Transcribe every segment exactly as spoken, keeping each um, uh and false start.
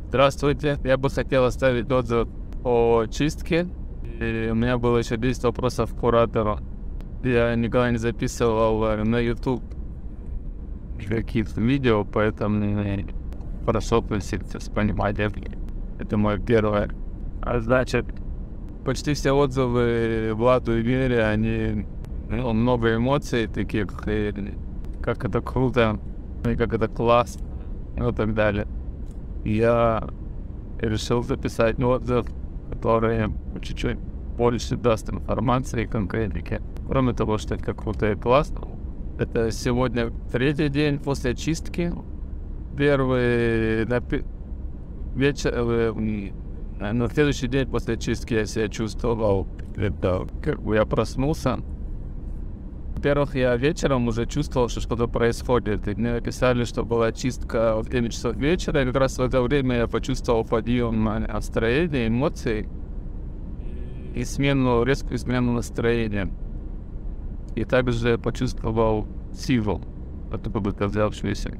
Здравствуйте, я бы хотел оставить отзыв о чистке. И у меня было еще десять вопросов к куратору. Я никогда не записывал на YouTube каких-то видео, поэтому прошу просить с пониманием. Это мое первое. А значит, почти все отзывы Владу и Вере, они ну, много эмоций таких, и как это круто, и как это классно, и так далее. Я решил записать отзыв, который чуть-чуть больше даст информации и конкретики. Кроме того, что это круто и классно. Это сегодня третий день после чистки. Первый на пи- вечер, э, на следующий день после чистки я себя чувствовал, это, как бы я проснулся. Во-первых, я вечером уже чувствовал, что что-то происходит. И мне написали, что была чистка в девять часов вечера, и как раз в это время я почувствовал подъем настроения, эмоций и смену, резкую смену настроения. И также почувствовал силу, откуда бы ты взявшуюся.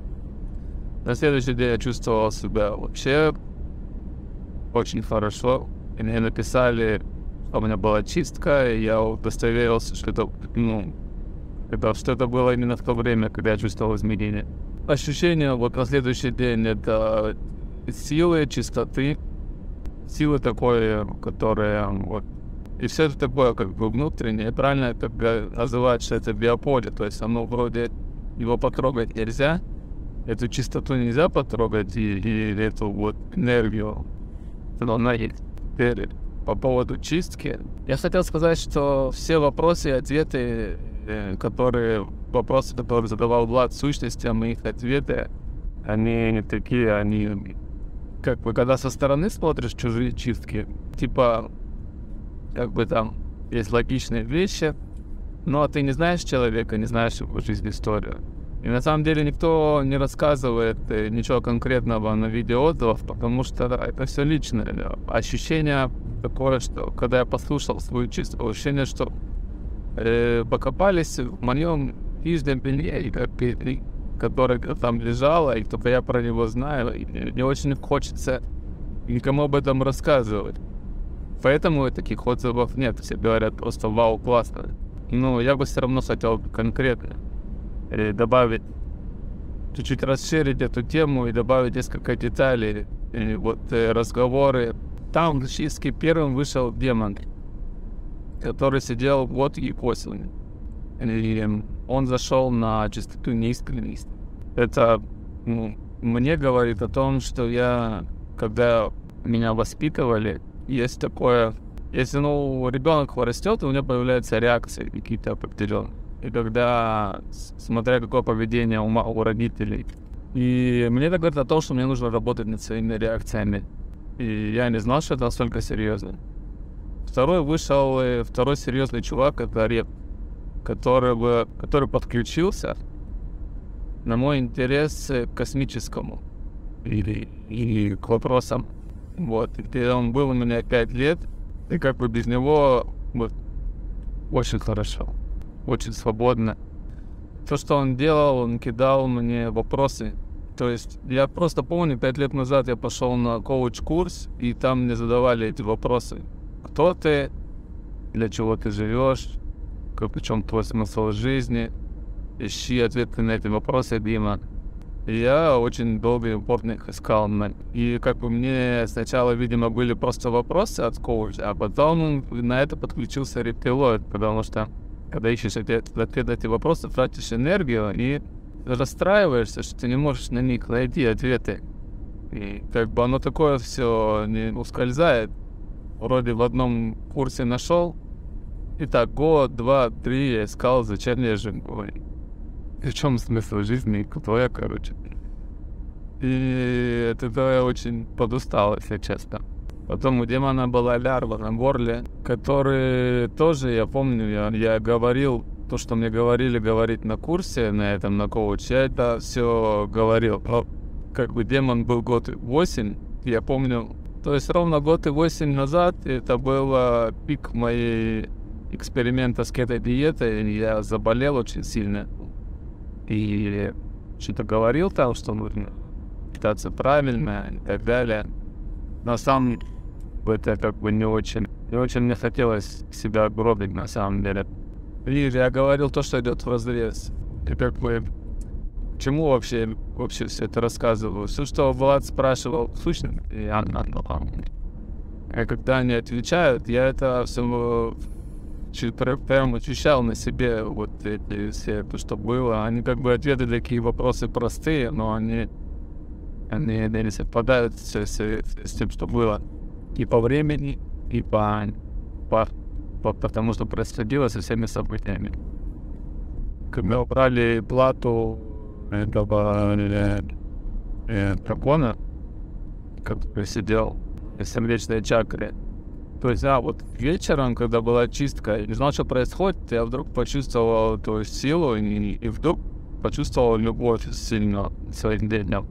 На следующий день я чувствовал себя вообще очень хорошо. И мне написали, что у меня была чистка, и я удостоверился, что это, ну, это, что это было именно в то время, когда я чувствовал изменения. Ощущение вот на следующий день — это силы, чистоты, силы такое, которые вот. И все это такое как бы внутреннее, правильно это называть, что это биополе, то есть оно вроде его потрогать нельзя, эту чистоту нельзя потрогать, и, и эту вот энергию, но она есть. Теперь по поводу чистки, я хотел сказать, что все вопросы и ответы, которые, вопросы, которые задавал Влад в сущности, а моих ответы, они не такие, они, как бы, когда со стороны смотришь чужие чистки, типа, как бы там есть логичные вещи, но ты не знаешь человека, не знаешь его жизнь, историю. И на самом деле никто не рассказывает ничего конкретного на видеоотзывах, потому что это все личное. Ощущение такое, что когда я послушал свою чистку, ощущение, что э, покопались в моем нижнем белье, и как и, которое там лежало, и только я про него знаю, и мне очень хочется никому об этом рассказывать. Поэтому таких отзывов нет, все говорят просто вау, классно. Но я бы все равно хотел конкретно добавить, чуть-чуть расширить эту тему и добавить несколько деталей. И вот э, разговоры. Там в чистке первым вышел демон, который сидел год и осень. И он зашел на чистоту неискренности. Это ну, мне говорит о том, что я, когда меня воспитывали, есть такое, если ну ребенок растет, у него появляются реакции какие-то определенные. И когда, смотря какое поведение у, у родителей. И мне это говорит о том, что мне нужно работать над своими реакциями. И я не знал, что это настолько серьезно. Второй вышел, второй серьезный чувак, это Реп, который, который подключился на мой интерес к космическому или, или к вопросам. Вот, и он был у меня пять лет, и как бы без него вот, очень хорошо. Очень свободно. То, что он делал, он кидал мне вопросы. То есть я просто помню, пять лет назад я пошел на коуч-курс, и там мне задавали эти вопросы. Кто ты? Для чего ты живешь? В чем твой смысл жизни? Ищи ответы на эти вопросы, Дима. И я очень долго и упорно их искал. И как бы мне сначала, видимо, были просто вопросы от коуча, а потом на это подключился рептилоид, потому что когда ищешь ответ, ответ на эти вопросы, тратишь энергию и расстраиваешься, что ты не можешь на них найти ответы. И как бы оно такое все не ускользает. Вроде в одном курсе нашел, и так год, два, три я искал, зачем я живу. И в чем смысл жизни, кто я, короче. И от этого я очень подустал, если честно. Потом у демона была лярва на горле, который тоже, я помню, я, я говорил то, что мне говорили говорить на курсе, на этом, на коуче, я это все говорил. Но как бы демон был год и восемь, я помню, то есть ровно год и восемь назад это был пик моей эксперимента с кето-диетой, я заболел очень сильно. И что-то говорил там, что нужно считаться правильно и так далее. Но сам это как бы не очень, не очень мне хотелось себя гробить на самом деле. И я говорил то, что идет вразрез. И как бы, к чему вообще, вообще все это рассказываю? Все, что Влад спрашивал, сущность, и она, и когда они отвечают, я это все прям ощущал на себе, вот эти все, то, что было. Они как бы ответы такие вопросы простые, но они, они, они совпадают с, с, с тем, что было. И по времени, и по, по, по потому что происходило со всеми событиями. Когда убрали плату этого э, э, дракона, который сидел в сердечной чакре. То есть, а вот вечером, когда была чистка, я не знал, что происходит, я вдруг почувствовал эту силу и, и вдруг почувствовал любовь сильно к своим детям.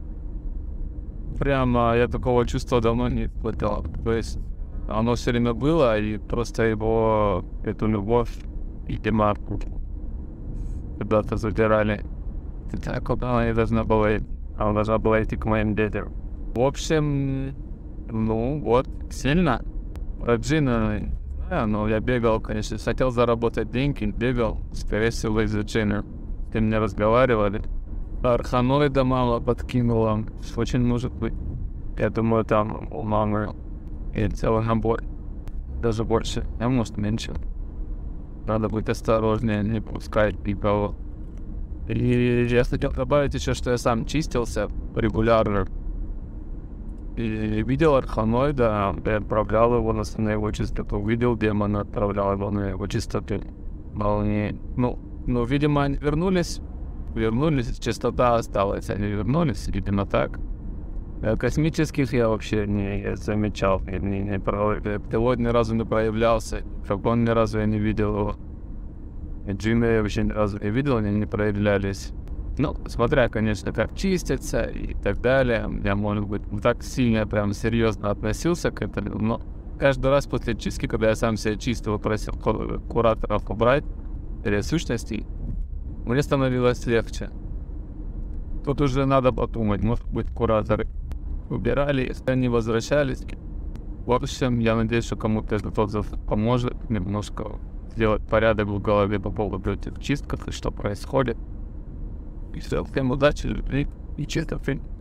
Прямо я такого чувства давно не испытал. То есть оно все время было, и просто его, эту любовь, видимо, куда-то забирали. Так, куда она не должна была идти. Она должна была идти к моим детям. В общем, ну вот, сильно. Про Джина, не знаю, но я бегал, конечно, хотел заработать деньги, бегал, скорее всего, из-за Джина. С ним не разговаривали. Арханоида мама подкинула, очень может быть. Я думаю, там у мамы и целый набор. Даже больше, а может меньше. Надо быть осторожнее, не пускать никого. И я хотел добавить еще, что я сам чистился регулярно. И видел арханоида, я отправлял его на, на его чистоту. Видел демона, отправлял его на его чистоту. Волне. Ну, ну, видимо, они вернулись. Вернулись, чистота осталась, они вернулись, видимо, так. Космических я вообще не замечал, не, не, пилот ни разу не проявлялся, дракон ни разу я не видел его. Джины я вообще ни разу не видел, они не проявлялись. Ну, смотря, конечно, как чистятся и так далее. Я, может быть, не так сильно, прям серьезно относился к этому, но каждый раз после чистки, когда я сам себя чистил, просил кураторов убрать или сущностей, мне становилось легче. Тут уже надо подумать, может быть, кураторы убирали, если они возвращались. В общем, я надеюсь, что кому-то этот отзыв поможет немножко сделать порядок в голове по поводу этих чистках и что происходит. И все, всем удачи, любви и чистых.